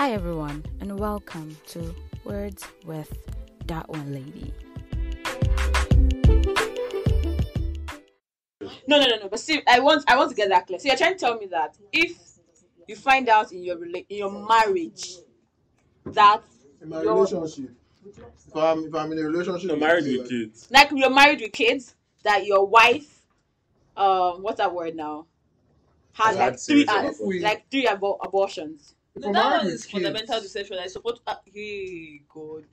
Hi everyone, and welcome to Words with That One Lady. No. But see, I want to get that clear. So you're trying to tell me that if you find out in your marriage that In my your relationship, if I'm in a relationship, You're married with kids. like you're married with kids, that your wife, what's that word now, had Had like three abortions. If No, I'm that married one with is fundamental kids, deception. I support. Hey, God.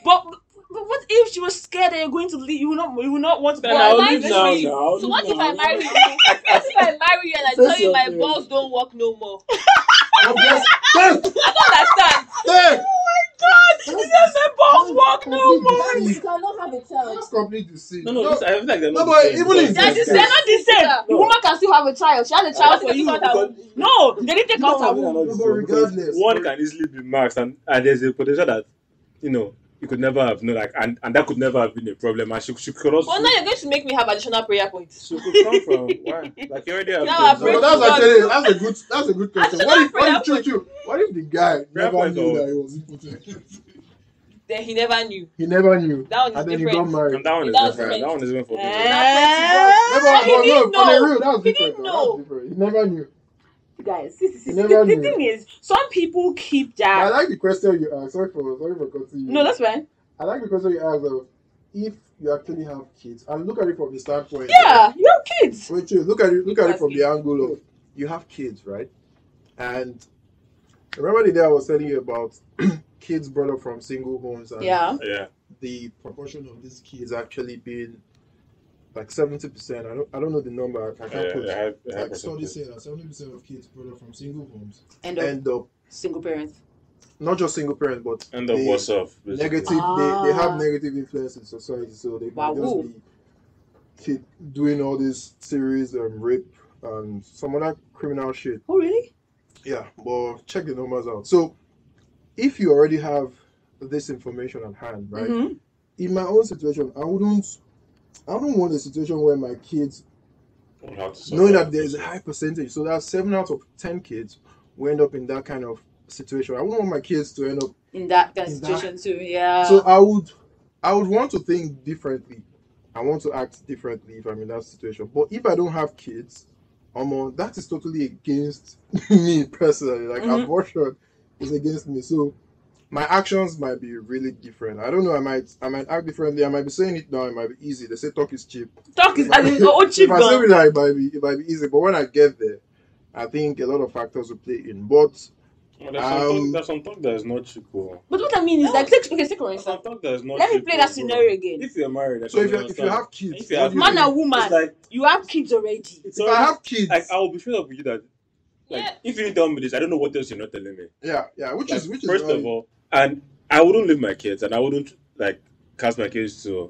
But what if she was scared that you're going to leave? You will not want to Then go I'll out leave with now. you. So what if I marry you? I- What if I marry you and I Face tell you your my fears. balls don't work no more? God bless. Hey, I don't understand. hey, God, she said my balls walk no more. You cannot have a child. that's complete deceit. No, this, I feel like they're No, not but the same. even if Because They're not the same. No. The woman can still have a child. She has a child I- for you. because- No, they didn't take You know out what her I mean? womb. Not the But same, because regardless, one can easily be maxed, and there's a potential that you could never have known, like, and that could never have been a problem. And she could also But now you're going to make me have additional prayer points. she could come from why? Like you already have Yeah, kids, I no, pray but to that's a good question. Actually, What if the guy Prayer never point knew or that he was impotent? Then he never knew. He never knew. That one is And then he different. got married. and that one is That was different. different. That one is even for people. Never, He but didn't no, on know. the real, that was He different. didn't That know. was different. He never knew. Guys, You never the knew. thing is, some people keep But I that. like the question you asked. Sorry for cutting you. No, that's fine. I like the question you asked of if you actually have kids, and look at it from the standpoint. Yeah, you have kids. Wait, chill. Look at it from the Exactly. angle of you have kids, right? And remember the day I was telling you about kids brought up from single homes, and Yeah. Yeah. the proportion of these kids actually being like 70%. I don't know the number. I can't put. Like studies say that 70% of kids brought up from single homes End of end up single parents. not just single parents, but End of they- what's up. basically. negative. Ah. They have negative influence in society, so they Wow. might just be doing all this series rape and some other criminal shit. Oh, really? Yeah, but check the numbers out. So if you already have this information at hand, right? Mm-hmm. In my own situation, I wouldn't want a situation where my kids, We'll have to sort knowing that that there's a out. high percentage, so that's 7 out of 10 kids will end up in that kind of situation. I wouldn't want my kids to end up. In that In situation too. Yeah. So I would want to think differently. I want to act differently if I'm in that situation. But if I don't have kids, that is totally against me personally. Like Mhm. abortion is against me. So my actions might be really different. I don't know. I might act differently. I might be saying it now. It might be easy. They say talk is cheap. Talk is If cheap I say gun. it now, it might be easy. But when I get there, I think a lot of factors will play in. But There's some talk that is not cheap. Oh. But what I mean is like, take for There's instance. some talk that is not Let me cheap, play that bro. scenario again. If you're married, I so can if you understand. have kids, If you what have do you Man think? and woman, It's like you have kids already. it's If I have kids, like I will be straight up with you that like Yeah. if you didn't tell me this, I don't know what else you're not telling me. yeah, which Like, is first why- of all, and I wouldn't leave my kids, and I wouldn't like cast my kids to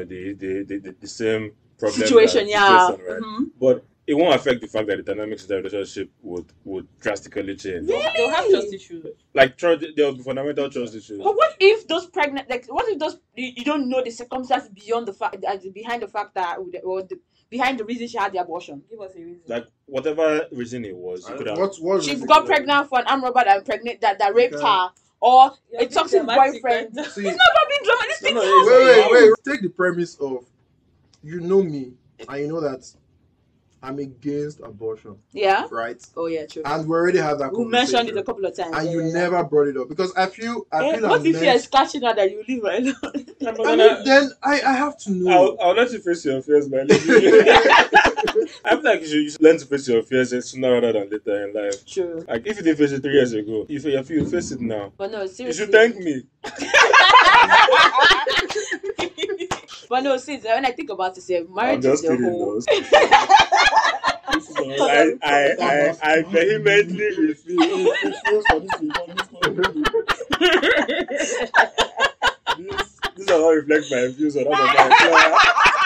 the same problem Situation, yeah. right? Mhm. But it won't affect the fact that the dynamics of the relationship would drastically change. They'll have trust issues. Like there will be fundamental trust issues. But what if those pregnant, like, what if those you don't know the circumstances beyond the fact, behind the fact that, or behind the reason she had the abortion? Give us a reason. Like whatever reason it was, you could have. what She reason got could I- pregnant for an armed robber that raped Okay. her, or You're a being toxic dramatic boyfriend. right now. See, It's not about being dramatic. This No, thing no, happens. wait. Take the premise of you know me, and you know that I'm against abortion, Yeah. right? Oh yeah, true. And we already had that We conversation. mentioned it a couple of times. and yeah, you yeah, never brought it up because I feel yeah. I'm What if you're meant. scratching out that you leave right now? I mean, then I have to know. I'll let you face your fears, man. I feel like you should learn to face your fears sooner rather than later in life. True. Like if you didn't face it 3 years ago, if you face it now, But no, you seriously. should thank me. But no, since when I think about it, say I'm marriage is just the kidding, whole. though. I vehemently refuse. This does not reflect my views on other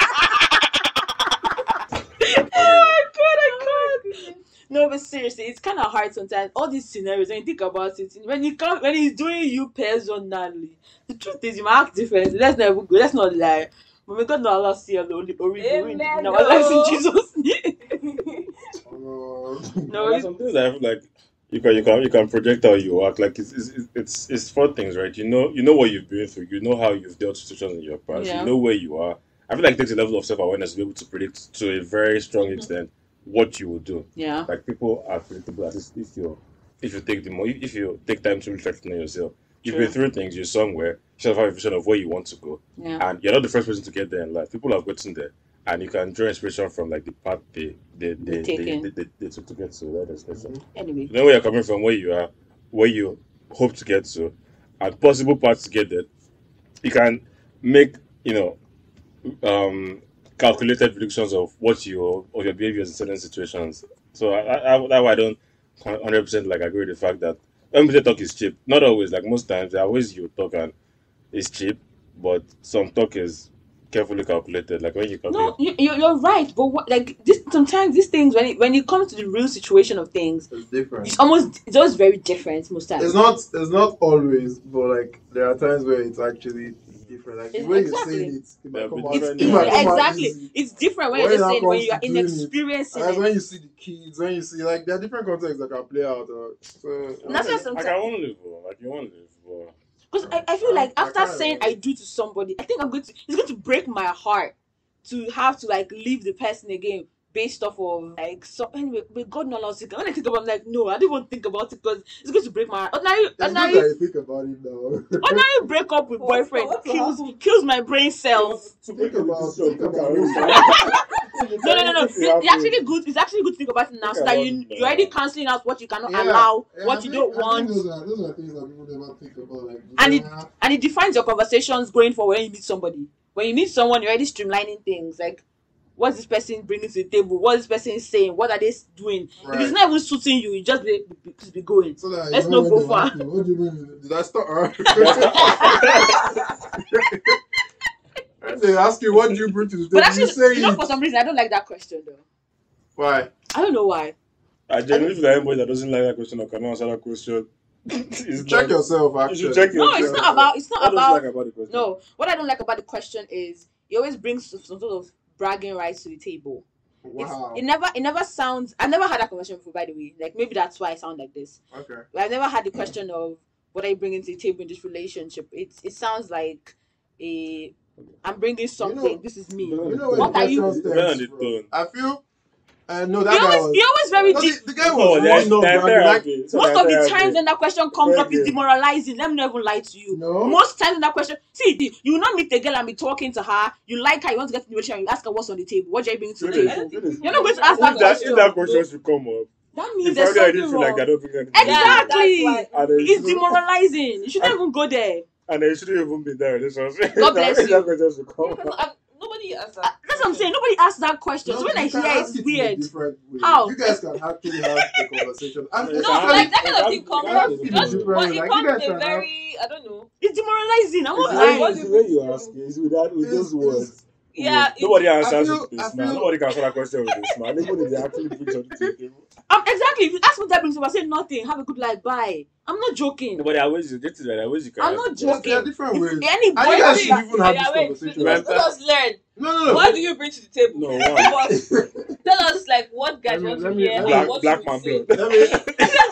Oh my god! No, but seriously, it's kind of hard sometimes. All these scenarios, when you think about it, when he's doing you personally, the truth is you might act different. Let's not even go. Let's not lie. But may God not allow us to see a lonely or in Amen. our lives in Jesus' name. No, There's some things I feel like you can project how you act. Like it's four things, right? You know what you've been through. You know how you've dealt with situations in your past. Yeah. You know where you are. I feel like it takes a level of self awareness to be able to predict to a very strong extent what you will do. Yeah. Like people are predictable. At least if you take time to reflect on yourself, you've True. been through things. You're somewhere. You should have a vision of where you want to go, Yeah. and you're not the first person to get there in life. People have gotten there, and you can draw inspiration from like the path they took to get to that destination. Anyway. You know where you're coming from, where you are, where you hope to get to, and possible paths to get there. You can make calculated predictions of your behaviors in certain situations. So that's why I don't 100% like agree with the fact that when people talk is cheap. Not always. Like most times, there are ways you talk and it's cheap, but some talk is carefully calculated. Like when you calculate. No, you're right, but sometimes these things when it comes to the real situation of things, It's different. it's always very different most times. It's not always, but like there are times where it's actually different. Like the way Exactly. you're saying it might come out- It's it might come out exactly. easy. It's different when When you're it just saying when comes you are to doing it, inexperienced in That's it. when you see the kids, when you see like there are different contexts that can play out. So That's why Like sometimes, I won't live, bro. Like you won't live, bro. because I feel like I after can't saying relate. I do to somebody, I think it's going to break my heart to have to like leave the person again based off of like so anyway. But God knows when I think about it, I'm like no, I don't want to think about it because it's going to break my heart. it's good that Ordinary you think about it now. ordinary break up with What- boyfriend what will kills happen? kills my brain cells. Think about it. No. It's actually good. It's actually good to think about it now, so that you're already canceling out what you cannot allow, what you don't want, Those are things that people never think about. Like, and it defines your conversations going forward when you meet somebody. When you meet someone, you're already streamlining things. Like, what's this person bringing to the table? What is this person saying? What are they doing? If it's not even suiting you, you just be going. So that Let's you know not when go they far. ask you, what do you mean? Did I start? When they ask you, what do you bring to the table? But actually, You say you know, it. for some reason, I don't like that question though. Why? I don't know why. I genuinely feel like anybody that doesn't like that question or cannot answer that question is Check like, yourself, you actually. should check No, yourself. it's not about. It's What not do you about. like about the question? No, what I don't like about the question is it always brings some sort of bragging rights to the table. Wow. It never sounds. I've never had that conversation before, by the way. Like maybe that's why I sound like this. Okay. But I've never had the question of what are you bringing to the table in this relationship. It sounds like I'm bringing something. This is me. You know where What the are you- question Depend on stems the from. tone. I feel. No, that guy was. You're always very No, deep. the guy Oh, was there's- really not there's bragging. Like, therapy. Most of the There's times when that question comes up, it's Okay. demoralizing. Let me not even lie to you. No. Most times when that question, you will not meet a girl and be talking to her. You like her, you want to get to know her, and you ask her what's on the table. What are you bringing to the Really? table? Really? You're not going to ask that If that question. question should come up, That means if there's already I something didn't feel like I wrong. don't bring anything. Exactly. Yeah, that's why. And then It's demoralizing. You shouldn't even go there. and then it shouldn't even be there. God bless you. That question should come up. Nobody asked that. That's what I'm saying. Nobody asked that question. So No, when I you can hear ask it's it in a weird. different way. How? You guys can actually have a conversation. And No, it's No, actually- like that kind of thing comes That's up. in a Just, different but way. it Like, you comes guys in a can have- very, I don't know. It's demoralizing. I'm not It's lying. what the way you ask it. It's with those words. it's- Yeah, Nobody answers I it feel- with I a smile. feel- Nobody can answer that question with a smile. Even if they actually bring something to the table. Exactly. If you ask me that brings up, I say nothing. Have a good life. Bye. I'm not joking. Nobody always this is right. Always you can. I'm ask not the There joking. are different ways. Any And you guys boy should that- even have this wait, conversation. Let let us learn. No. What do you bring to the table? No, one. What? Tell us, like, what guys Let me- want let to me- hear. let and me- what Black you man say. blood. Let me-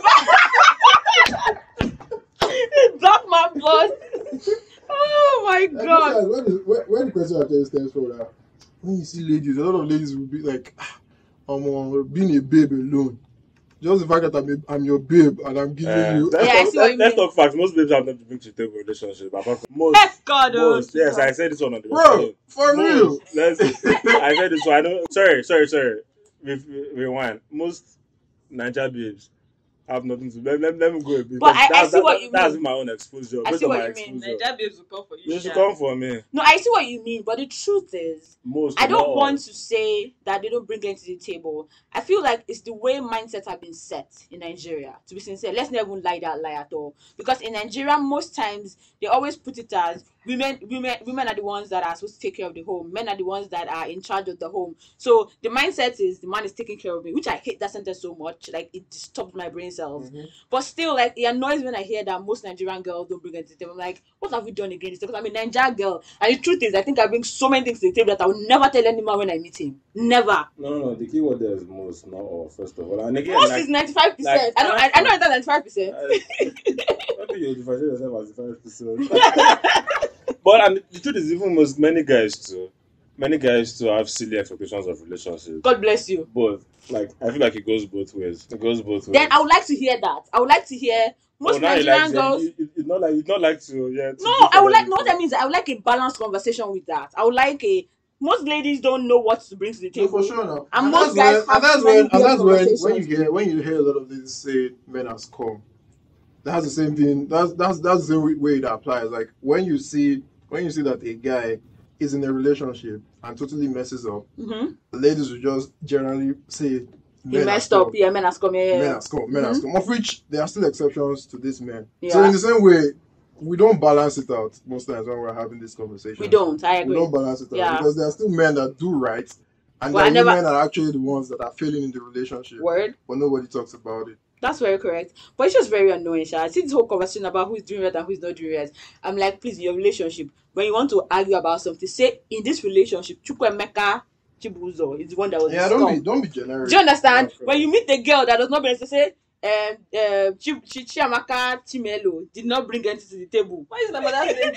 Black man blood. Oh my god. Where the question actually stems from that? When you see ladies, a lot of ladies will be like, being a babe alone. Just the fact that I'm your babe and I'm giving you. Yeah, I see what you Let's mean. talk facts. Most babes have nothing to bring to the table in relationship. Apart from most. Yes, God. Most. Yes, I said this one on the Bro, recording. for real. Most. I said this one. I don't. Sorry. Rewind. Most Niger babes have nothing to. Let me go a bit. But I see what you That's mean. my own exposure. I Based see on what my you mean. exposure. Nigeria babes will come for you. You should Sha. come for me. No, I see what you mean, but the truth is, Most. I don't not want to say that they don't bring it to the table. I feel like it's the way mindsets have been set in Nigeria. To be sincere, let's never lie that lie at all. Because in Nigeria, most times they always put it as women are the ones that are supposed to take care of the home. Men are the ones that are in charge of the home. So the mindset is the man is taking care of me, which I hate that sentence so much. Like it disturbs my brain cells. But still, like it annoys when I hear that most Nigerian girls don't bring anything to the table. I'm like, what have we done against it? Because I'm a Nigerian girl, and the truth is, I think I bring so many things to the table that I will never tell any man when I meet him. Never. No. The key word there is most, not all. First of all, and again, Most like, is 95%. like, I know it's 95%. Maybe you differentiate yourself as 5%. But and the truth is, even many guys too have silly expectations of relationships. God bless you. But like, I feel like it goes both ways. Then I would like to hear that. I would like to hear most Nigerian girls. It's not like to, yeah. No, I would like. No, what that means. I would like a balanced conversation with that. I would like a. Most ladies don't know what to bring to the No, table. for sure now. And most guys have when you hear a lot of these say men are scum. That's the same thing. That's the same way it applies. Like when you see that a guy is in a relationship and totally messes up, Mm-hmm. ladies will just generally say He messed up. Yeah, men are scum. Yeah. Men are scum. Men are scum. Of which there are still exceptions to this men. Yeah. So in the same way, we don't balance it out most times when we're having this conversation. We don't. I agree. We don't balance it out Yeah. because there are still men that do right, and Well, the women are actually the ones that are failing in the relationship. Word. But nobody talks about it. That's very correct. But it's just very annoying, Sha. I see this whole conversation about who's doing right and who's not doing right. I'm like, please, in your relationship, when you want to argue about something, say in this relationship, Chukwemeka Chibuzo is the one that was Yeah, scum. don't be generic. Do you understand? Yeah, When you meet a girl that does not bring to say, Chiamaka Chimelo did not bring anything to the table. Why is my mother saying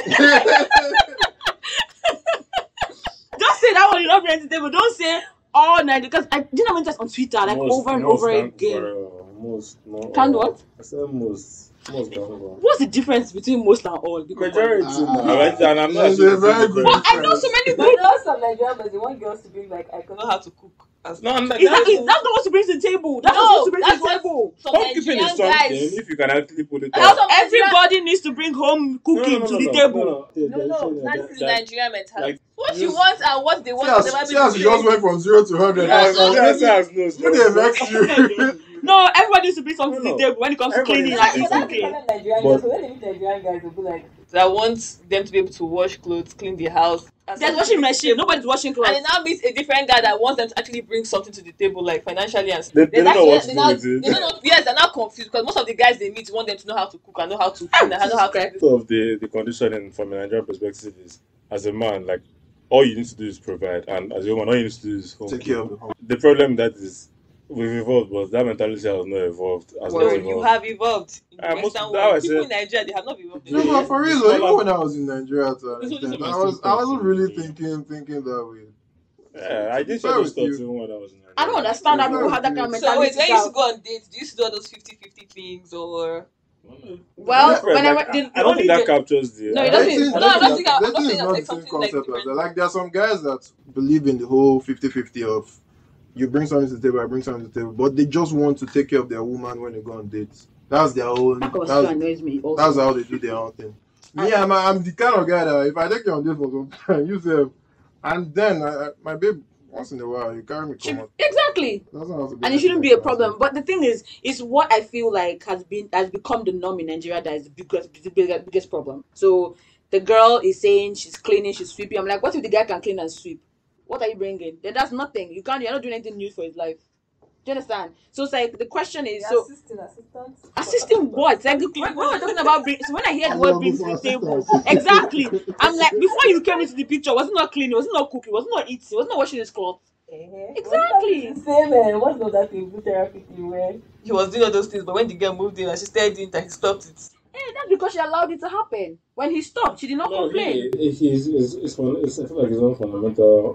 Don't say that one did not bring anything to the table. Don't say all night because I didn't have just on Twitter like over and over again. Most, not Can't all. what? I said most can't go. What's the difference between most and all? Majority. Ah, And I'm not that's a very good But I know so many I know some Nigerian but they want girls to be like, I don't know how to cook. No, I'm not. Exactly. That's not what to bring to the table. That's No, not what to bring to that's the table. Some Homekeeping Nigerian is something guys. if you can actually put it That's out. what- Everybody needs to bring home cooking to the table. No, that's the Nigerian mentality. Like, What you just- want and what they want. She just went from 0 to 100. Yeah, Who they vex you? No, everybody needs to bring something to No. the table when it comes to Everybody cleaning needs and to eating. bring Clean. Nigerian But- guys. So when they meet Nigerian guys, they'll be like, I want them to be able to wash clothes, clean the house. There's washing machine. Nobody's washing clothes. And they now meet a different guy that wants them to actually bring something to the table, like financially and They don't know what to they do now- with it. they don't know. Yes, they're now confused because most of the guys they meet want them to know how to cook and know how to clean and know how to. Of the conditioning from a Nigerian perspective is, as a man, like all you need to do is provide, and as a woman, all you need to do is home. Take care of the home. The problem that is we've evolved, but that mentality has not evolved. Has not Well, evolved. you have evolved in the Most- Western that world. was People it. in Nigeria they have not evolved. No, but for real, It's though, all even like- when I was in Nigeria to an This was extent, just I wasn't really my thinking that way. Yeah, I did Fair share those with thoughts you. even when I was in Nigeria. I don't understand how people have that kind of So wait, mentality. when you used to go on dates, do you used to do all those 50-50 things or? Well, Different, when I like, went, the I don't only think that day- captures the. No, it I doesn't. Dating- No, I'm not dating- saying- I'm not dating saying is that not like the same something like concept as different. that. Like there are some guys that believe in the whole 50-50 of you bring something to the table, I bring something to the table, but they just want to take care of their woman when they go on dates. That's their own. that conversation That's, annoys me. Also. that's how they do their own thing. Me, I'm the kind of guy that if I take you on date for some time, you say, and then my babe once in a while you carry me come out. Exactly. Doesn't have to And it shouldn't be a problem. But the thing is what I feel like has become the norm in Nigeria that is the biggest problem. So the girl is saying she's cleaning, she's sweeping. I'm like, what if the guy can clean and sweep? What are you bringing? Then that's nothing. You're not doing anything new for his life. Do you understand? So it's like the question is assisting what? Like when we're talking about so when I hear the word bring to the table, exactly. I'm like, before you came into the picture, was it not cleaning? Was it not cooking? Was it not eating? Was it not washing his clothes? Exactly. Same, what's not that thing? Therapy where he was doing all those things, but when the girl moved in and she started doing that, he stopped it. That's because she allowed it to happen. When he stopped, she did not complain. I feel like his own fundamental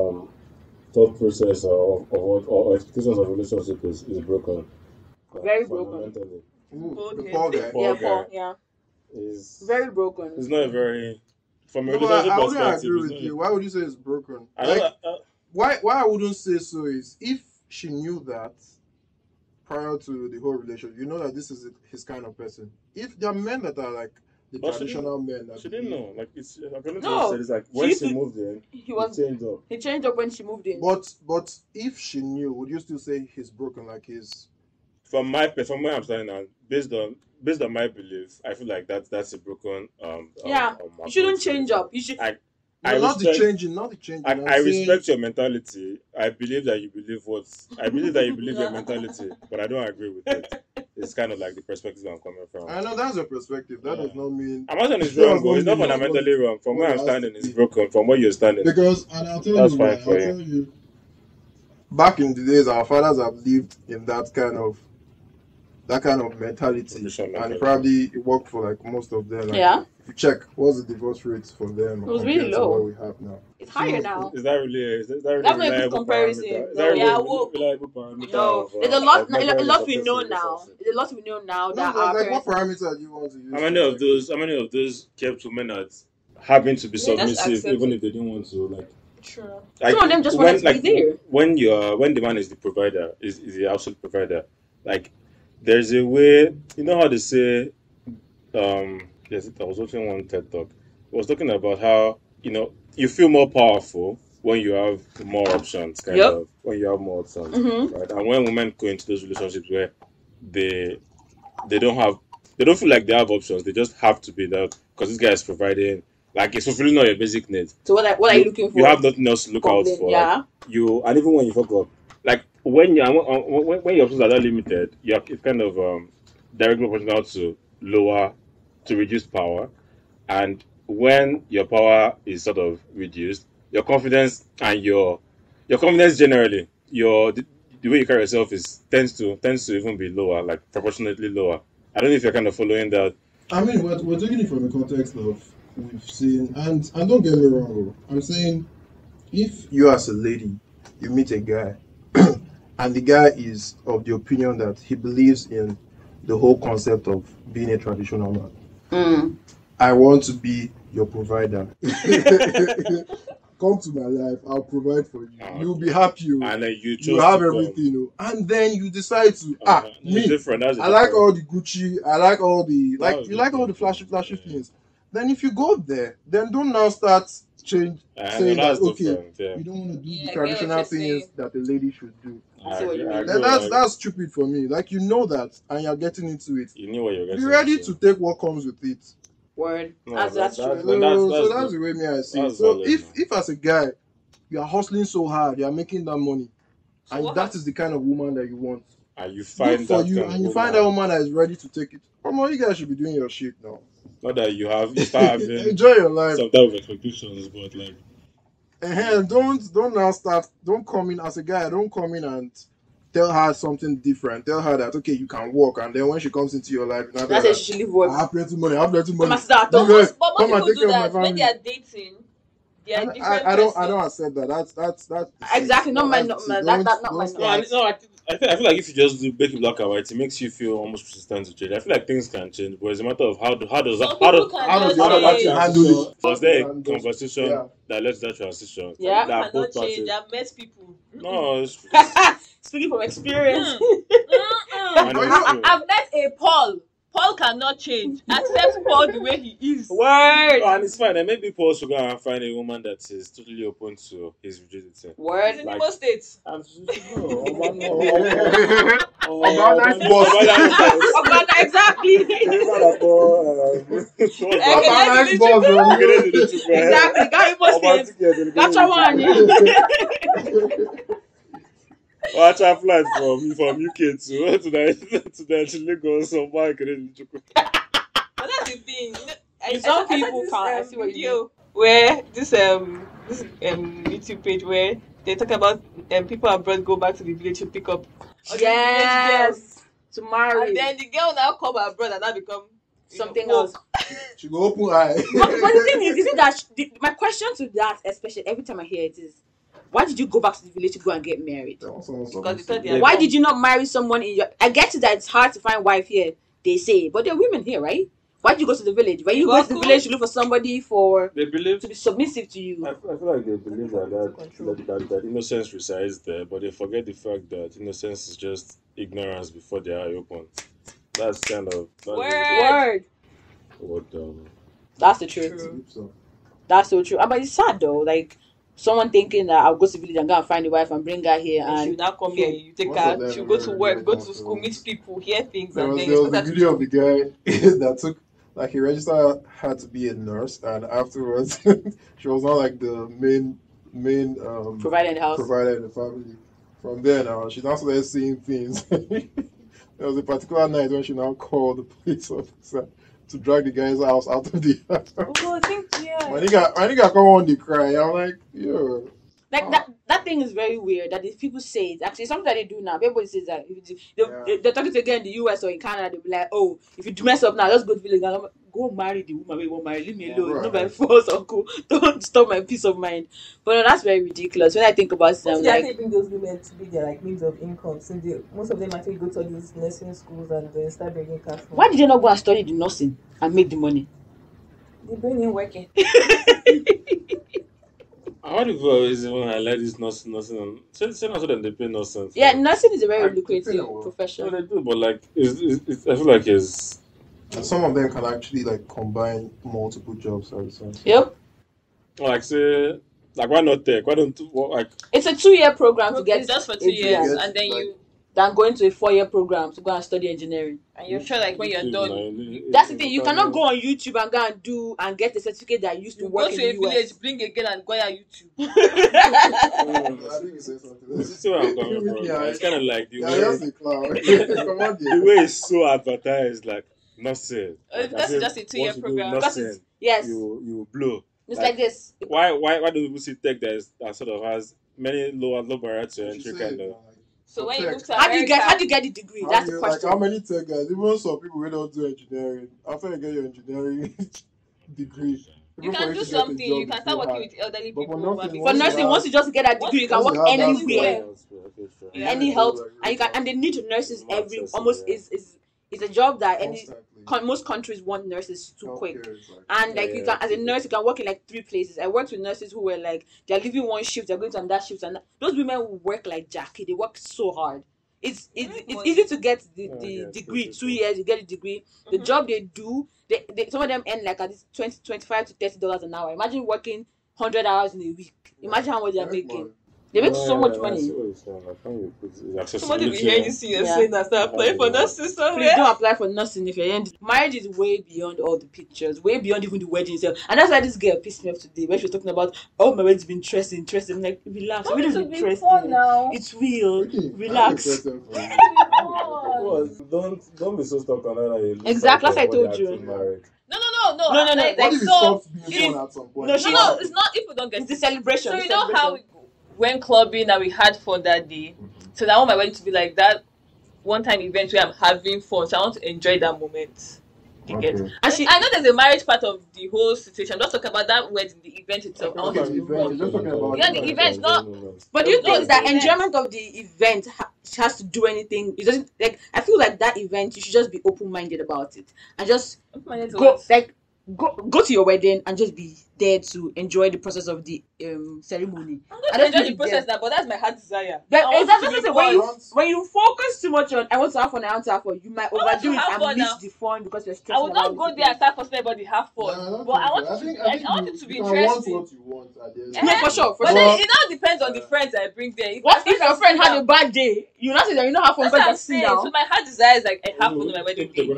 thought process or expectations of relationship is broken. Very broken. Fundamentally. The poor guy. Poor Yeah, guy. Paul. Yeah, Is very broken. It's not a very from a No, but relationship I wouldn't perspective. agree it's with not- you. Why would you say it's broken? I know Like, that, why I wouldn't say so is if she knew that prior to the whole relationship, you know that this is his kind of person. If there are men that are like the But she traditional men that she didn't know. Like it's according to No. what she said, it's like when used she to- moved in, He was. it changed up. He changed up when she moved in. But if she knew, would you still say he's broken? Like he's from where I'm standing now, based on my belief, I feel like that's a broken Yeah, you shouldn't change up. You should. I not the respect, changing, not the changing. I respect your mentality. I believe that you believe your mentality, but I don't agree with it. It's kind of like the perspective I'm coming from. I know that's your perspective. That does not mean. I'm not saying it's wrong, but it's not fundamentally wrong. From where I'm standing, it's broken. From where you're standing, because and I'll tell that's you, fine I'll for tell you. Back in the days, our fathers have lived in that kind of mentality, and probably it worked for like most of them. Like, Yeah. If you check, what's the divorce rates for them? It was compared really to low. what we have now. It's higher now. Is that really That's not a good comparison. Is No, that yeah, really reliable parameter? No, there's a lot we know now. There's a lot we know now that No, our like what parents. parameter do you want to use? How many of those kept women as having to be submissive even if they didn't want to? Like, True. like Some of them just wanted to be there. when the man is the provider, is the absolute provider. Like, there's a way, you know how they say, yes, I was watching one TED talk. It was talking about how, you feel more powerful when you have more options, when you have more options, right? And when women go into those relationships where they don't feel like they have options, they just have to be that because this guy is providing, like, it's fulfilling all your basic needs. So what are you looking for? You have nothing else to look out for. Yeah. And even when you fuck up, like when your options are not limited, it's kind of directly proportional to reduce power, and when your power is sort of reduced, your confidence and your confidence generally, the way you carry yourself tends to even be lower, like proportionately lower. I don't know if you're kind of following that. I mean, we're taking it from the context of we've seen, and don't get me wrong, I'm saying if you as a lady, you meet a guy, and the guy is of the opinion that he believes in the whole concept of being a traditional man. I want to be your provider. Come to my life, I'll provide for you. You'll be happy. And then you have everything. And then you decide to me. I like all the Gucci. I like all the all the flashy things. Then if you go there, then don't now start saying that you don't want to do the traditional things that a lady should do. That's stupid for me. Like, you know that, and you're getting into it. You know what you're getting. Be ready to take what comes with it. Word. No, That's true. So that's the way I see it. So if as a guy you are hustling so hard, you are making that money, and that is the kind of woman that you want, and you find that woman that is ready to take it. Come on, you guys should be doing your shit now. Not that you start having enjoy your life. Some type of expectations, but like, don't come in as a guy. Don't come in and tell her something different. Tell her that you can work, and then when she comes into your life, that's it. She should leave work. I have plenty of money. But most people do that when they are dating. I don't accept that. That's exactly not my. That's not my. No, I feel like if you just do make it black and white, it makes you feel almost resistant to change. I feel like things can change, but it's a matter of how does the other party handle it. Was there a conversation that led to that transition? Yeah, that both parties. They have met people. No, speaking from experience. I've met a Paul. Paul cannot change. Accept Paul the way he is. Word. And it's fine. And maybe Paul should go and find a woman that is totally open to his rigidity. Word. In Imo State. Exactly. Exactly. That's Watch our flight from UK to Lagos or But that's the thing. Some people can't. I see what you mean. Where this YouTube page where they talk about people abroad go back to the village to pick up. Yes. To marry. And then the girl now come abroad and now become something else. She go open eye. But the thing is that my question to that, especially every time I hear it, is, why did you go back to the village to go and get married? Why did you not marry someone in your... I get it that it's hard to find wife here, they say, but there are women here, right? Why did you go to the village? When you go to the village, you look for somebody to be submissive to you. I feel like they believe that innocence resides there, but they forget the fact that innocence is just ignorance before their eye open. That's kind of... Word. That's the truth. That's so true. But it's sad though, like... someone thinking that I'll go to village and go and find a wife and bring her here, And she'll and now come here, you take Most of them her, she'll are go to very, work, very go to school, confident. meet people, hear things, There and was, then there was expect a her to video of the guy that took, like, he registered her to be a nurse, and afterwards, she was not like the main provider in the house. provider in the family. From there now, she now started seeing things. There was a particular night when she now called the police officer to drag the guy's house out of the house. Oh, I think, yeah. My nigga come on the cry. I'm like, yo. Like that thing is very weird. That if people say it, actually something that they do now. Everybody says that they're talking to a girl in the US or in Canada, they'll be like, oh, if you do mess up now, just go to village and go marry the woman you won't marry. Leave me alone. Right. Not my force, uncle. Don't stop my peace of mind. But no, that's very ridiculous. When I think about it, I'm They like, actually bring those women to be their like means of income. So most of them actually go to all these nursing schools and then start bringing cash. why did they not go and study the nursing and make the money? They bring in working. How do people always even highlight this nursing and say not so that they pay nursing? Yeah, nursing is a very I lucrative feel it will. profession. No, they do, but like, it's, I feel like it's And some of them can actually like combine multiple jobs at the same time. Yep. like say like why not tech? Why don't like It's a 2-year program to get It's just for a 2 years, Yes, and then like- you than going to a 4-year program to go and study engineering. and you're sure like when you're done, That's the thing. You cannot go on YouTube and go and do and get a certificate that used to you work go in to a the village, US. bring a girl and go on YouTube. I think you say something. You see where I'm coming from? Yeah, It's kind of like the Yeah, way just a clown. Come on, the way it's so advertised, like nursing. Because Like, it's just a 2-year once you do program. Because nursing, Yes, you blow. it's like this. Why do people see tech that sort of has many low barrier to entry kind of? So when you move to How do you America, get the degree? That's the Like question. how many tech guys, even some people who don't do engineering, after you get your engineering degree, you even for can to do get a something. job, You can it's start so working hard. with elderly But for people. nothing, and For once you nursing, have- once you just get that degree, you can once work you have that anywhere. Yeah. Any health, and they need nurses every almost is a job that any Constantly. most countries want nurses too quick. Healthcare is like- And like Yeah, you can, as a yeah. nurse, you can work in like 3 places. I worked with nurses who were like they're leaving one shift, they're going to another shift, and those women will work like Jackie. They work so hard. It's easy to get the Yeah, degree. true. 2 years, you get a degree. The Mhm. job they do, they some of them earn like at least $25 to $30 an hour. Imagine working 100 hours in a week. Imagine how much they're Make making. money. They make so much money. somebody will be hearing you see you Yeah. saying that start applying for nurses Please somewhere. don't apply for nursing if you're young. Marriage is way beyond all the pictures, way beyond even the wedding itself. And that's why this girl pissed me off today when she was talking about, oh, my wedding's been interesting. I'm like, relax. Don't Wedding's it be interesting. fun now. It's real. Okay, Relax. I'm excited for you. Don't be so stuck on that. Exactly, as I told you. No. No. Like, What if it so, stops being if- fun at some point? no, no, she- it's not if we don't get It's the celebration. So the you know how celebration. we went clubbing and we had fun that day. So I want my wedding to be like that one-time event where I'm having fun. So I want to enjoy that moment. You get? Okay. And she, I know there's a marriage part of the whole situation. I'm just talking about that wedding, the event itself. I want Okay, it to the be event, fun. you're just talking about Yeah, the event, not- but do you No, think that the event. enjoyment of the event has to do anything? It doesn't. Like, I feel like that event, you should just be open-minded about it and just go to your wedding and just be there to enjoy the process of the ceremony. I'm I going don't to enjoy think the process now, but that's my heart desire. But I want exactly it to be the fun. when you focus too much on I want to have fun, I want to have fun, you might I want to overdo it have and fun miss now. the fun because you're I stressing will not about go it. there and start forcing everybody to have fun. No, But I want I it to think, be, I want it to be you can want interesting. what you want at the end. Eh? No, for sure. But then But- it all depends on the friends I bring there. What if your friend had a bad day? You not say that you know how fun That's what I'm because saying. you're So my heart desire is like I have fun on my wedding day.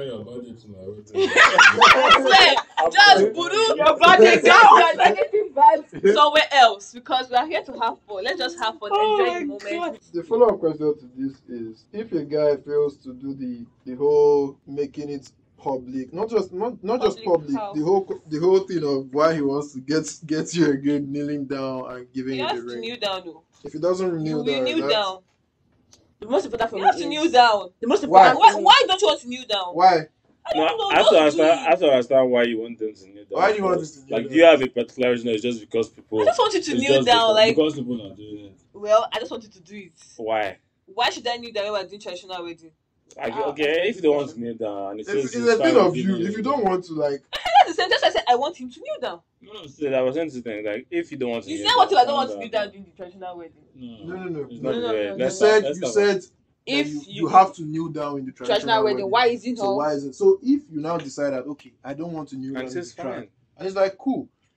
Just buru your bad day down. negative vibes somewhere else because we are here to have fun. Let's just have fun, enjoy the moment. The follow-up question to this is: if a guy fails to do the whole making it public, not just public, how? the whole thing of why he wants to get you again, kneeling down and giving You you have the to ring. kneel down, though. If he doesn't kneel You down, kneel down. The most important for You me have to is kneel down. the most Why? important for me- Why don't you want to kneel down? why? I No, don't know. I have to Just do understand. I it. have to understand why you want them to kneel down. Why do you want first. them to kneel Like, down? do you have a particular reason? Or it's just because people. I just want you to it's kneel just down. Like, because people are doing it. well, I just want you to do it. Why? Why should I kneel down when we're doing traditional wedding? Like, okay, if you don't want to kneel down, and it says It's a fine thing of with you. If you don't want to, like, That's the same. Just like I said, I want him to kneel down. No, so I was saying something like, if you don't want to You kneel say what if I down, don't want to kneel kneel down during the traditional wedding? no. It's No, not no, good. no, You Let's said start- you let's said if that you have to kneel down in the traditional wedding, why isn't So her? why is it? So if you now decide that okay, I don't want to kneel start- down and in it's the traditional, fine. and it's like cool,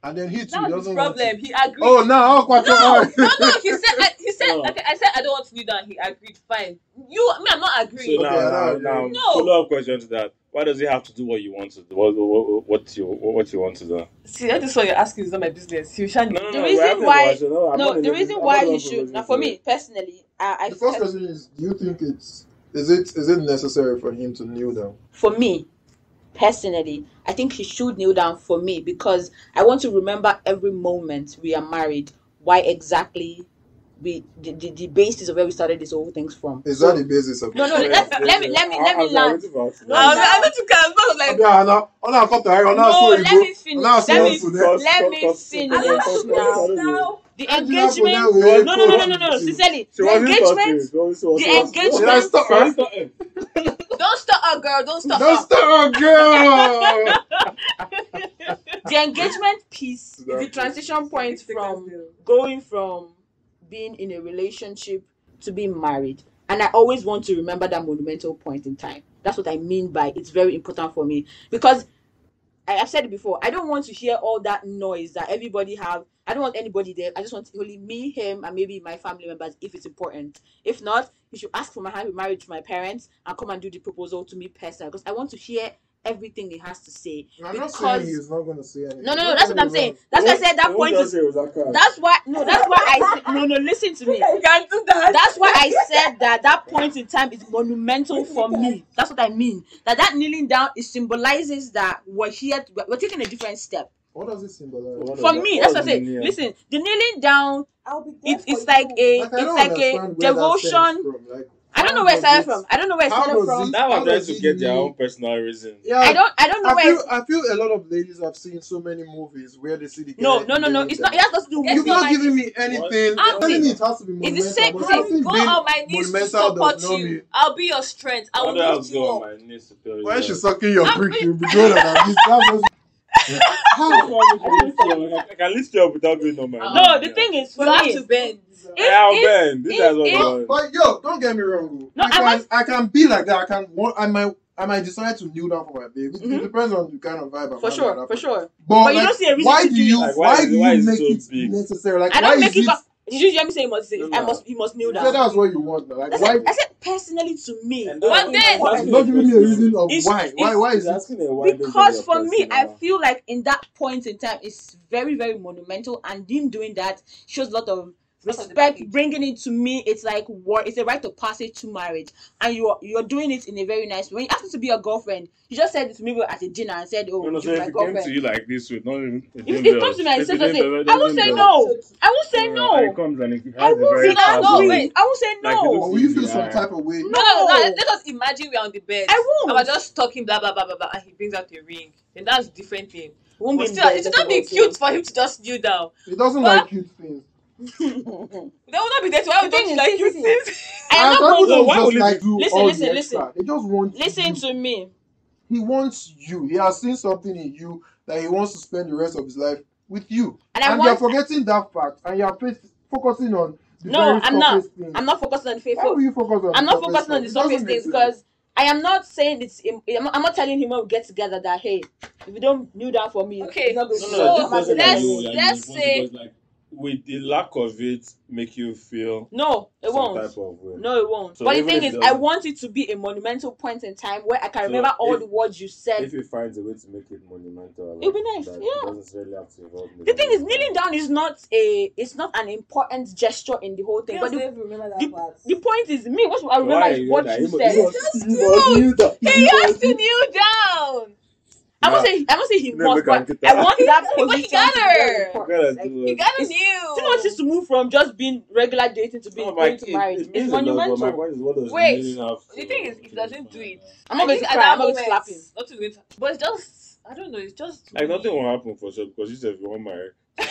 And then he too That's his doesn't want problem. to. He agreed. Oh, now No, no. He said. No. Okay, I said I don't want to kneel down. He agreed. Fine. I'm not agreeing. So Okay, now, No. follow up question to that. Why does he have to do what you want to do? What you want to do? See, that is what you're asking. Is not my business. You shan't. The reason why- the reason why he should. Now, for me personally, I The first question is: do you think is it necessary for him to kneel down? for me personally, I think he should kneel down for me because I want to remember every moment we are married. Why exactly the basis of where we started this whole things from. Is that the basis of? No, let me land. I No, meant to come. I was like, Yeah, no, let me finish. Let me finish now. now. The engagement. No. Sincerely, the engagement. The engagement. Should I stop her? Don't stop her, girl. Don't stop Don't her. stop her, girl. The engagement piece is the transition point from going from being in a relationship to being married. And I always want to remember that monumental point in time. That's what I mean by it's very important for me. Because I've said it before, I don't want to hear all that noise that everybody have. I don't want anybody there. I just want only me, him, and maybe my family members if it's important. If not, you should ask for my hand in marriage to my parents and come and do the proposal to me personally. Because I want to hear everything he has to say. I'm not saying he's not going to say anything. No, that's what I'm saying. That's why I said that point is. That's why I said no. Listen to me. You can't do that. That's why I said that point in time is monumental for me. That's what I mean. That kneeling down it symbolizes that we're taking a different step. What does it symbolize? For me, that's what I say. Listen, the kneeling down, it's like a devotion. I don't know where it started from. Now I'm trying to get their own personal reason. Yeah, I don't know where. I feel a lot of ladies have seen so many movies where they see the guy. No. It's not. It has nothing to do with You've not given me anything. I'm Telling me it has to be monumental. It's the same but thing. something Go being on my knees to monumental support does not you. mean- I'll be your strength. I will How do I have lift to you go up. on my knees to tell you? When that? she's sucking your brick, you'll be going on this. How? I can lift you up without going on my knees. No, the thing is for You have me. to bend. I'll bend. This is what I want. But yo, don't get me wrong. No, I can be like that. I might decide to kneel down for my baby. It depends on the kind of vibe I'm For sure. But you like, don't see a reason why to do do you it. Like, why do why you is it make so it big? necessary? Like I why don't make is it. Did you hear me say he must? No. He must kneel So down. that's what you want. Like I why? said personally to me. And But then- You're not giving me a reason of It's- why. Why is it? Because for me, I feel like in that point in time, it's very, very monumental, and him doing that shows a lot of respect. Bringing it to me, it's like what it's a rite of passage to marriage, and you're doing it in a very nice way. When you asked me to be your girlfriend, you just said it to me at a dinner and said, "Oh, No, so you're if my it came to girlfriend." you like this, with not even. If it comes to me and it says something, I won't say no. I won't say no. It comes and it has I a won't very say calm no. voice. wait. I won't say Like, no. Or will you feel some type of way? No. Let us imagine we're on the bed. I won't. And we're just talking blah blah blah blah blah, and he brings out a ring. Then that's a different thing. Won't But be still, it's not be cute for him to just kneel down. He doesn't But- like cute things. They will not be there. Why would The thing you is, like cute listen. things? I am And not some going people to. why just would like it do Listen, all listen, the listen. extra. They just want Listen you. to me. He wants you. He has seen something in you that he wants to spend the rest of his life with you. And And you're forgetting that fact, and you're focusing on the No, very I'm not. surface things. I'm not focusing on the Why faithful. will you focus on I'm the not surface focusing on the stuff? It surface doesn't make things sense. because I am not saying it's. I'm not telling him when we get together that hey, if you don't kneel down for me, Okay, it's not going to So, this doesn't let's- like you, let's say- like, with the lack of it, make you feel No, it some won't. type of way. No, it won't. So But the even thing if is, it I doesn't- want it to be a monumental point in time where I can So remember all if- the words you said. If he finds a way to make it monumental, It'll be nice, that yeah. It doesn't necessarily have to involve The thing is, kneeling down is not an important gesture in the whole thing. But the point is, me. What I remember is what you said. He has to kneel down. I'm not saying he No, must, we can't but get I want that But position. he got to be very her. important. Like, You gotta It's- kneel. He wants us to move from just being regular dating to being going to marriage. It's monumental. My point is, what does Wait, kneeling have The thing is, if he doesn't do it, I'm not going to cry. I'm not going to slap him. Nothing going to. But it's just, I don't know. It's just Like nothing will happen for sure because you said you want married.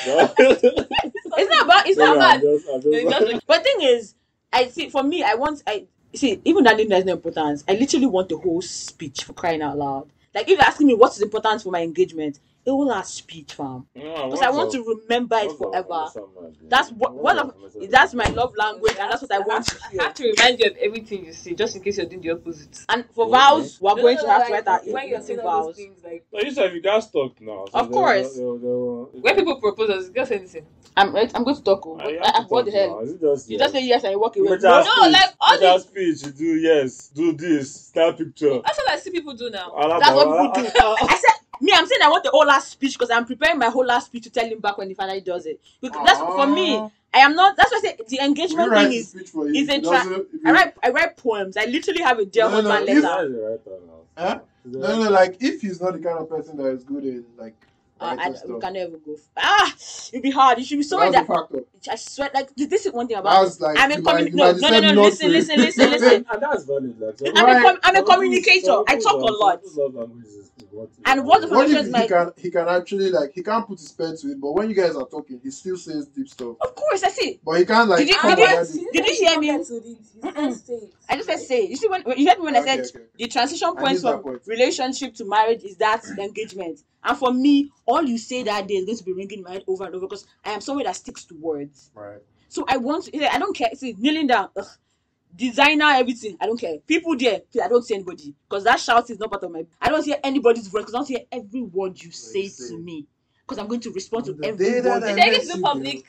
It's not about. It's not bad. It's just But the thing is, I see. For me, I see. Even that thing has no importance. I literally want the whole speech for crying out loud. Like if you're asking me what is important for my engagement, a whole lot speech, fam. No, Because I want to remember it forever. That's that's my love language, and that's what I want to I hear. have to remind you of everything you say, just in case you're doing the opposite. And for vows, we're going to have to write our when you're saying all those things, like No, you said you guys talk now. Of course. when people propose us, you just say anything. I'm going to talk. What the hell? You just say yes and you walk away. No, like all that these. speech, you do yes, do this, snap picture. That's what I see people do now. That's what people do. I said, I'm saying I want the whole last speech because I'm preparing my whole last speech to tell him back when he finally does it. Because that's for me. I am not. That's why I say the engagement thing is I write poems. I literally have a dear husband letter. No, like if he's not the kind of person that is good in like. We can never go. It'd be hard. You should be sorry that. I swear, like this is one thing about. Like, I'm a communicator. No. Listen. And that's valid. Like, so I'm a communicator. I talk a lot. And what if he can actually like he can't put his pen to it, but when you guys are talking, he still says deep stuff. Of course, I see. But he can't like. Did you hear me? I just said say. You see when you heard me when I said the transition point from relationship to marriage is that engagement. And for me, all you say that day is going to be ringing in my head over and over because I am someone that sticks to words. Right. So I don't care. See, kneeling down, designer, everything. I don't care. People there, I don't see anybody because that shout is not part of my. I don't hear anybody's voice because I don't hear every word you say to me because I'm going to respond to every word. They take it to public.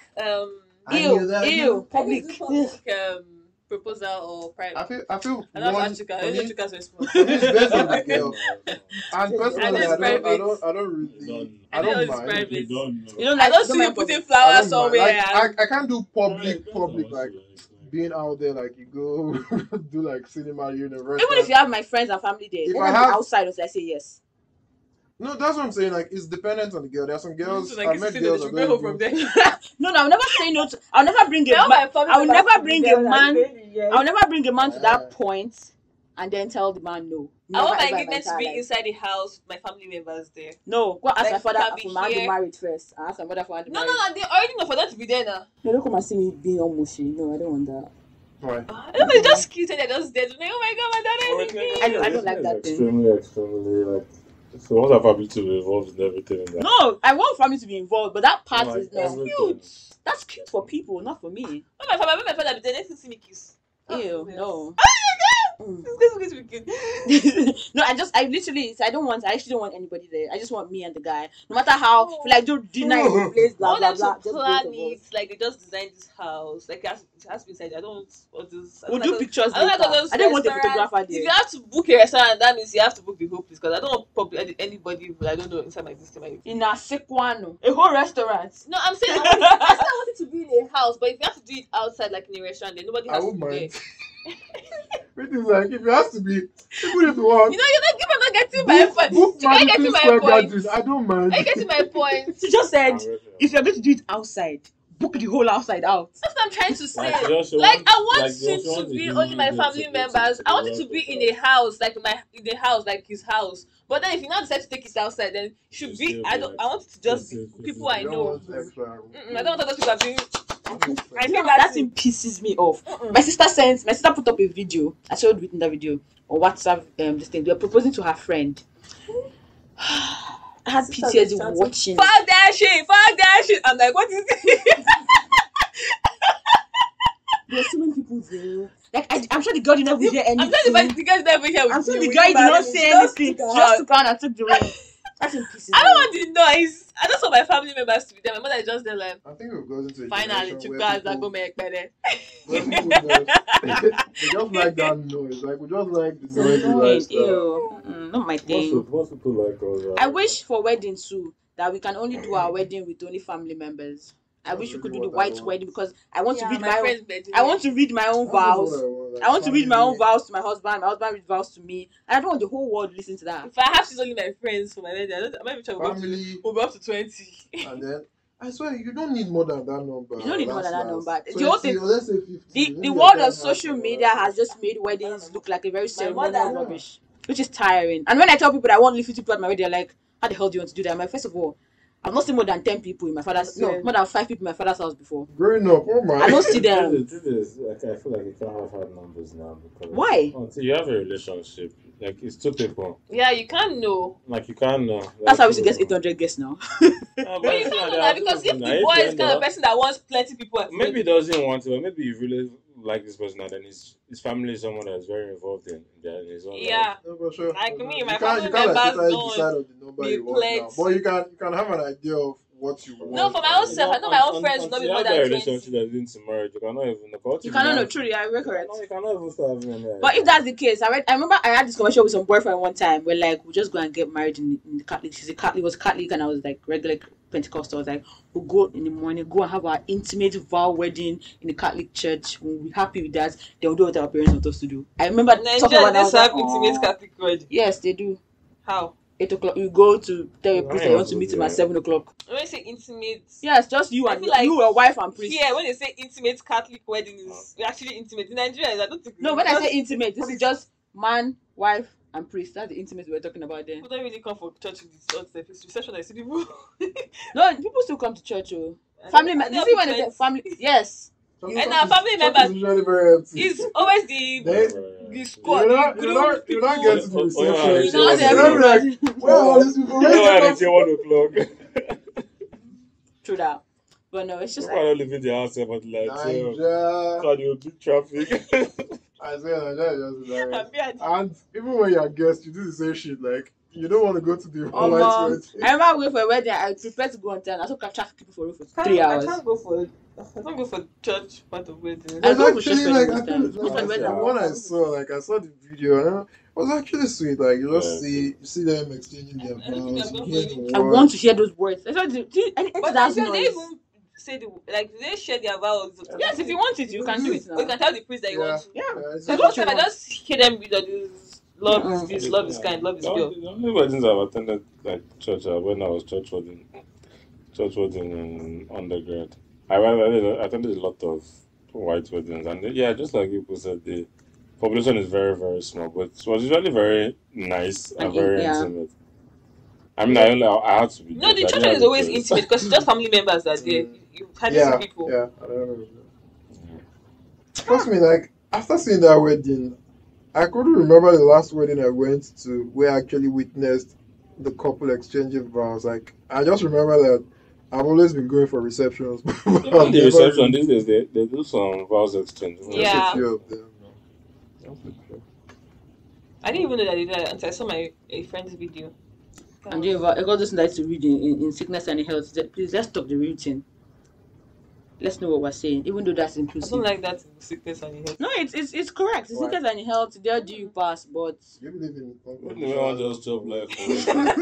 Public. Proposal or private. I feel I don't one, know Chuka's response. it's based on the girl. And personally, I don't mind. You know, I don't see you putting flowers somewhere. Like, I can't do public like being out there like you go do like cinema university. Even if you have my friends and family there, if I have outside, I say yes. No, that's what I'm saying. Like, it's dependent on the girl. There are some girls. So, like, I met girls that go from there. No, I'll never say no to. I'll never bring a man. I'll never bring a man. I'll never bring a man to that point and then tell the man no. I want my engagement to be inside the house. My family members there. No, go ask Like, my father for man to be married first. I ask my mother for man to be No, married. they already know for them to be there now. No, don't come and see me being all mushy. No, I don't want that. Why? Everybody's just cute and they're just dead. Like, oh my god, my dad is me. I don't like that thing. Extremely like. So once our family to be involved in everything in that. No, I want family to be involved, but that part Like is not cute. That's cute for people, not for me. When my father be there, they see me kiss. Ew, no. This is cute. No, I actually don't want anybody there. I just want me and the guy. No matter how, like, do dinner in the place, blah, I blah, want blah. them to plan it. Like, they just designed this house. Like, it has to be inside. I don't want this. We'll do pictures I don't like later. all those I don't want a restaurants. photographer If you there. have to book a restaurant, that means you have to book the whole place. Because I don't want anybody, I don't know, inside my system. In a sequano. A whole restaurant. No, I'm saying I want it to be in a house. But if you have to do it outside, like in a restaurant, then nobody I has to won't be there. mind. It is like if it has to be, even if you want. You know, you're not getting my point. Book You're not getting my point. Gadgets. I don't mind. Are you getting my point? She just said, if you're going to do it outside, book the whole outside out. That's what I'm trying to say. Like, I want they it also to be do only my the family to- members. to- I want it to be in a house, like his house. But then if you now decide to take it outside, then it should It's be. still I like- want it to just be it's- people I You don't know. want extra. I don't want those people being. I think That thing pisses me off. My sister put up a video. I showed it in the video on WhatsApp. This thing, they were proposing to her friend. I had PTSD watching. Fuck that shit. I'm like, what is this? There are so many people there. Like I'm sure the girl did not hear anything. I'm telling you, the guys never here. I'm sure the guy did not say anything. Just took her and took the ring. That's pisses I don't want the noise. I just want my family members to be there. My mother is just there like, I think we've gotten to a finally, generation you where guys are people- going to make better. where people they just like that noise. Like we just like the noisy lifestyle. Ew. Not my thing. Most people like all that. I wish for weddings too that we can only do our wedding with only family members. I wish we could do the white wedding because I want to read my own. I want to read my own vows. I want to read my own vows to my husband. My husband reads vows to me. And I don't want the whole world to listen to that. If I have to only my friends for my wedding, I'm not even sure Family, we'll go up to 20. and then I swear you don't need more than that number. You don't need more than that number. So The whole thing, let's say 50. the world of social media has just made weddings look like a very ceremonial rubbish, which is tiring. And when I tell people I want only 50 people at my wedding, they're like, how the hell do you want to do that? I'm like, first of all, I've not seen more than 10 people in my father's, no, more than 5 people in my father's house before. Growing up, oh my. I don't see them. The truth is, like, I feel like you can't have hard numbers now because Why? until you have a relationship, Like it's two people. Yeah, you can't know. Like you can't know. That's how we should get 800 guests now. But you can't know that because if the boy is kind of person that wants plenty people, at maybe he wedding, doesn't want to, but maybe you really like this person, and then his family is someone that's very involved in his own life. yeah. No, for sure. Like me, my You family can't like members totally don't decide on the number be you want now. plenty. But you can have an idea of what you want. No, for my own self, I know my own friends will not be more than a 20. relationship that's into marriage. You cannot even know. You cannot know, truly, I correct. You cannot even start having an But if that's the case, I remember I had this conversation with some boyfriend one time where like we just go and get married in the Catholic. She's a Catholic, was Catholic, and I was like regular Pentecostal. I was like, we'll go in the morning, go and have our intimate vow wedding in the Catholic church. We'll be happy with that. Then we'll do what our parents want us to do. I remember talking Nigeria, about they that. have intimate Catholic wedding. Yes, they do. How? 8 o'clock. You go to tell your priest that you want to meet him at 7 o'clock. When you say intimate, Yes, just you I and feel like your wife and priest. yeah, when they say intimate Catholic wedding is actually intimate. In Nigeria, I don't think. No, when I say intimate, this is just man, wife, and priest. That's the intimate we're talking about then. people don't really come for church with this it's reception. I see people. No, people still come to church. Oh. Family I members. don't You see when have they say friends. family? Yes. And our family Church members is usually very empty. It's always the They- squad, You're not- the you're group not- you're not people. getting to the Oh, yeah, reception. it's Not always everybody. Like, where are all these people? You know why Where's they the say 1 o'clock? True that. But no, it's just People like are not leaving the house about like Nigeria. so there will be traffic. I say Nigeria is just hilarious. Happy at- And even when you're a guest, you do the same shit. Like, you don't want to go to the oh, white mom. wedding. I remember going for a wedding. I prepared to go on time. I also capture people for room for Can't- 3 I hours. can't go for. I don't go for church part of wedding. I It's go for actually church like, wedding I most think, times. like, Most the times. one I saw the video, and it was actually sweet. Like, you just Yeah. you see them exchanging their vows, you hear the I words. want to hear those words. That's why anything But that's they noise. even say do they share their vows? Yes, if you want it, you can do it Or you now. can tell the priest that you Yeah. want to. Yeah. it's That's Most what you time I want. just hear them read all this love is Mm-mm. this, love is kind, love is pure. The only weddings I've attended like church when I was church wedding in undergrad. I attended a lot of white weddings, and yeah, just like people said, the population is very, very small, but it was usually very nice and very Yeah. intimate. I mean, I had to be. No, the there. I church didn't is have a always choice. intimate because it's just family members that are there. You hardly see people. Yeah, I don't know. Trust me, like, after seeing that wedding, I couldn't remember the last wedding I went to where I actually witnessed the couple exchanging vows. Like, I just remember that I've always been going for receptions. but I've Even the never reception been- these days, they do some vows exchange. just Yeah. a few of them. I didn't even know that they did that until I saw a friend's video. And I got this night to read in sickness and in health. Please, let's stop the reading. Let's know what we're saying, even though that's I inclusive. don't like that in sickness and in health. No, it's correct. In Why? sickness and in health, they'll do you pass, but You believe in When the man just chop life.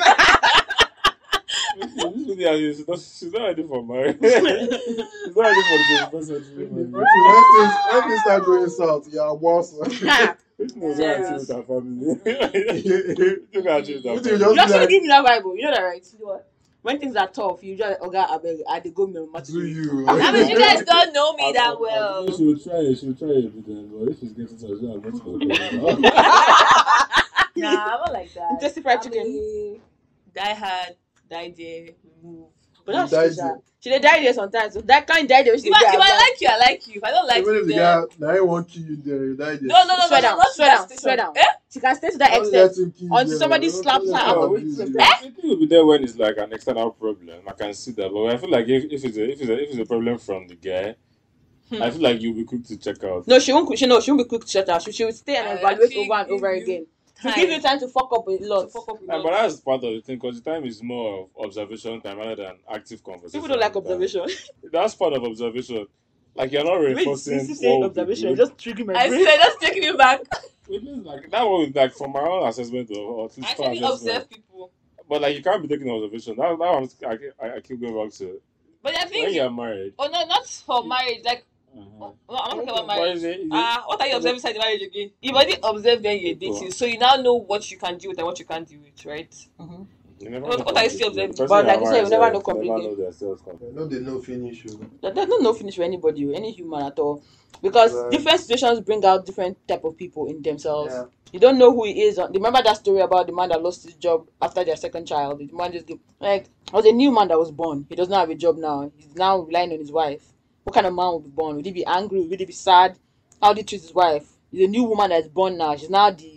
She's not ready for marriage. She's not ready for the 21st century. When things start going south, yeah, worse. Which knows what I with her family? Look at you, You that just you actually like, give me that Bible. You know that, right? When things are tough, you just I dey go me do you? I mean, you guys don't know me that well. She will try it a bit, but if she's getting touched, I'm not going to Nah, I'm not like that. Tasty fried I'm chicken. a Die hard, die there, move. But that's Die true, there. sha. She dey die there sometimes. So that kind die there. If I like you, I like you. If I don't like Even you, if the then... guy, now won't kill you there, you die there. No, Swear down, not swear that down, station. swear down. Eh? She can stay to that Don't extent let him kill you until there, somebody don't slaps let her him out. abuse you. I think you'll be there when it's like an external problem. I can see that, but I feel like if it's a problem from the guy, I feel like you'll be quick to check out. No, she won't be quick to shut her. She will stay and I evaluate actually over and give over you again. To time give you time to fuck up a lot. to fuck up with But us. that's part of the thing, because the time is more of observation time rather than active conversation. People don't like observation. That's part of observation. Like you're not Wait, reinforcing. since you say what would be observation, good. just triggering my I brain. said, just taking you back. It means like that was like from my own assessment or I actually observe people. But like you can't be taking observation. That one I keep going back to But I when think, you're married. oh no, not for marriage. Like, Uh-huh. no, I'm not talking about Why marriage. is it- What are you observing inside the marriage again? You've already observed then you're dating, so you now know what you can deal with and what you can't deal with, right? You never What- know what are you completely. still observing? The person But like you're you said, you married never know self completely. know themselves completely. No, they know finish you. There's no finish for anybody, any human at all, because Right. different situations bring out different type of people in themselves. Yeah. You don't know who he is. Remember that story about the man that lost his job after their second child? The man just like it was a new man that was born. He doesn't have a job now. He's now relying on his wife. What kind of man would be born? Would he be angry? Would he be sad? How did he treat his wife? He's a new woman that's born now. She's now the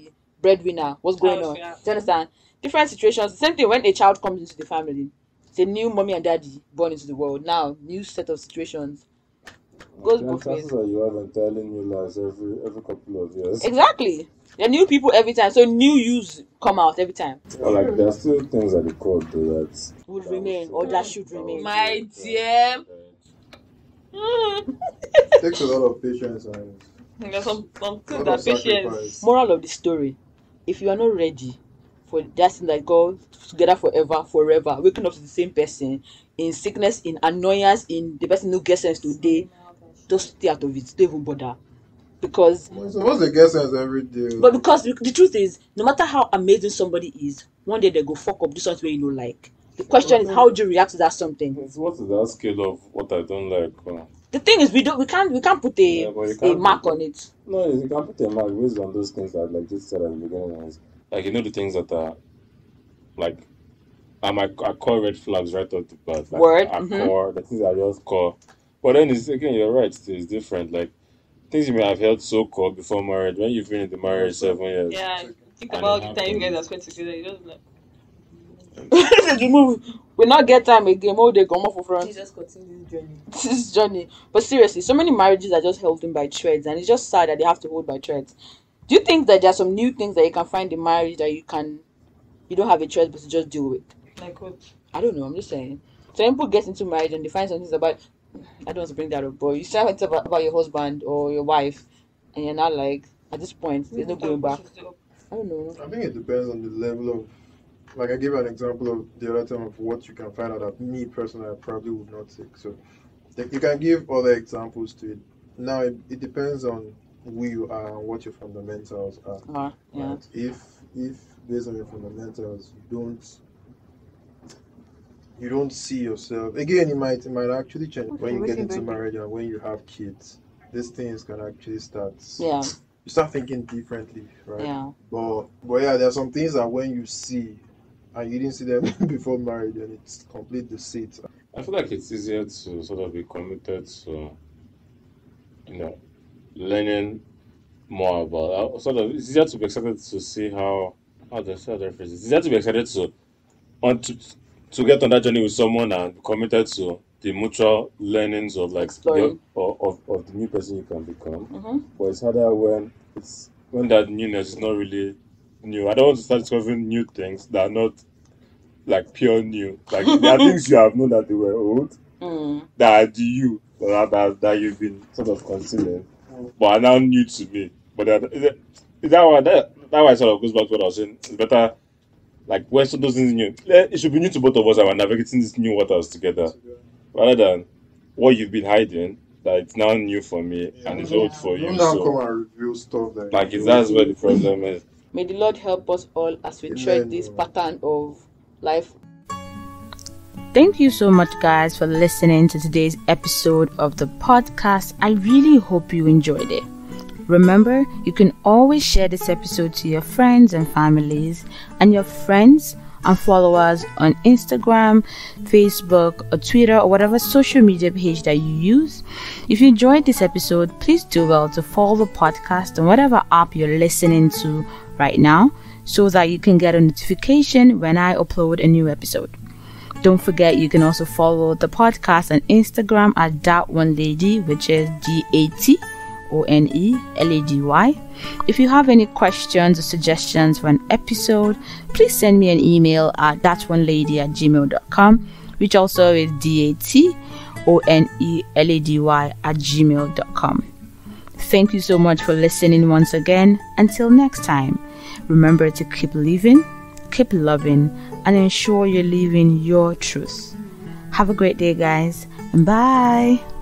breadwinner. What's going on? Yeah. Do you understand? Different situations. Same thing when a child comes into the family. It's a new mommy and daddy born into the world. Now, new set of situations. Goes Then both ways. chances are you have entirely new lives every couple of years. Exactly. There are new people every time. So new yous come out every time. Or like there are still things at the core though that Would remain or that should remain. My dear. It takes a lot of patience and There's some a lot things of that patience. sacrifice. Moral of the story: if you are not ready for that thing that go together forever, waking up to the same person in sickness, in annoyance, in the person who gets sense today, just stay out of it. Don't even bother. Because So what's the guess sense every day? but because the truth is, no matter how amazing somebody is, one day they go fuck up. This one's where you don't like. The question is, how do you react to that something? what is that scale of what I don't like? The thing is, we can't put Yeah, but you a can't mark put- on it. No, you can put a mark based on those things that like just said at the beginning. Is like you know the things that are like I call red flags right off the bat. Like, Word, I mhm. core the things I just call. But then it's again you're right, it's different. Like things you may have held so core before marriage, when you've been in the marriage 7 years. Yeah, think And about it the time you guys happens. are spent together. You just like The move. We not get time again. All they come off for front. Jesus continue this journey. This journey. But seriously, so many marriages are just held in by threads, and it's just sad that they have to hold by threads. Do you think that there are some new things that you can find in marriage that you don't have a choice but to just deal with? Like what? I don't know. I'm just saying. So people get into marriage and they find some things about. I don't want to bring that up, but you say something about your husband or your wife, and you're not like at this point there's no going back. I don't know. I think it depends on the level of, like I gave an example of the other time of what you can find out that me personally I probably would not take. So you can give other examples to it. Now it depends on who you are and what your fundamentals are. Yeah. Right? If based on your fundamentals you don't see yourself again, it might actually change when you get into marriage and when you have kids. These things can actually start. Yeah. You start thinking differently, right? Yeah. But yeah, there are some things that when you see and you didn't see them before marriage, and it's complete deceit. I feel like it's easier to sort of be committed to, learning more about. It's easier to be excited to see how the phrase. It's easier to be excited to get on that journey with someone and be committed to the mutual learnings of like Exploring. of the new person you can become. Mm-hmm. But it's harder when that newness is not really new. I don't want to start discovering new things that are not like pure new. Like there are things you have known that they were old that are the you that you've been sort of concealing, but are now new to me. But is that why it sort of goes back to what I was saying? It's better like when so those things new. It should be new to both of us and we're navigating these new waters together, rather than what you've been hiding that it's now new for me and it's old for you. Don't now So come and reveal stuff that like that's where the problem is. May the Lord help us all as we Amen. tread this pattern of life. Thank you so much, guys, for listening to today's episode of the podcast. I really hope you enjoyed it. Remember, you can always share this episode to your friends and families and your friends and followers on Instagram, Facebook, or Twitter, or whatever social media page that you use. If you enjoyed this episode, please do well to follow the podcast on whatever app you're listening to right now so that you can get a notification when I upload a new episode. Don't forget, you can also follow the podcast on Instagram at thatonelady, which is DATONELADY. If you have any questions or suggestions for an episode, please send me an email at thatonelady@gmail.com, which also is DATONELADY@gmail.com. Thank you so much for listening once again. Until next time, remember to keep living, keep loving, and ensure you're living your truth. Have a great day, guys, and bye.